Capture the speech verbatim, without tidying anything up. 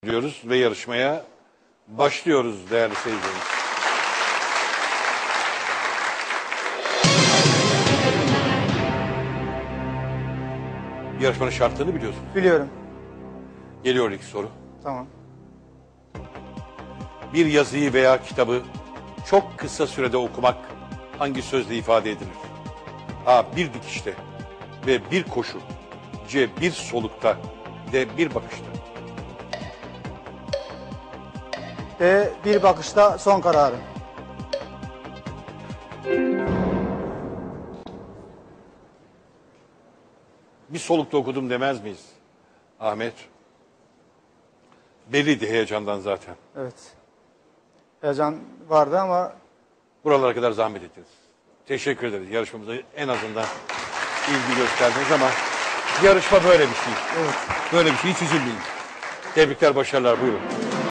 diyoruz ve yarışmaya başlıyoruz değerli seyircilerimiz. Yarışmanın şartlarını biliyorsunuz. Biliyorum. Geliyor ilk soru. Tamam. Bir yazıyı veya kitabı çok kısa sürede okumak hangi sözle ifade edilir? A. Bir dikişte. B. Bir koşu. C. Bir solukta. D. Bir bakışta. B. Bir bakışta son kararım. Bir solukta okudum demez miyiz? Ahmet. Belliydi heyecandan zaten. Evet. Heyecan vardı ama Buralara kadar zahmet ettiniz. Teşekkür ederiz. Yarışmamıza en azından ilgi gösterdiniz ama yarışma böyle bir şey. evet. Böyle bir şey, hiç üzülmeyin. Tebrikler, başarılar, buyurun.